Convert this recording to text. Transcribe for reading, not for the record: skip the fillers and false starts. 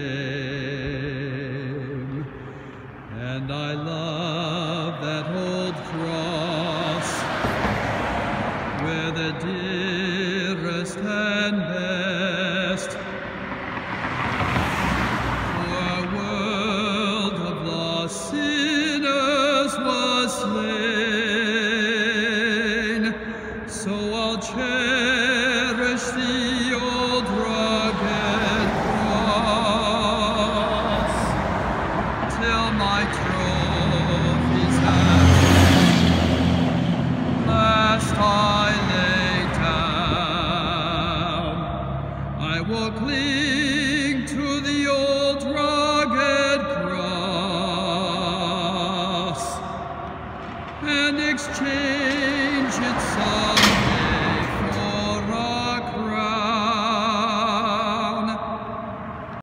shame. And I love that old cross where the dearest and best for a world of lost sinners was slain. So I'll cherish the old rugged cross till my trophies have last I lay down. I will cling to the old rugged cross and exchange it someday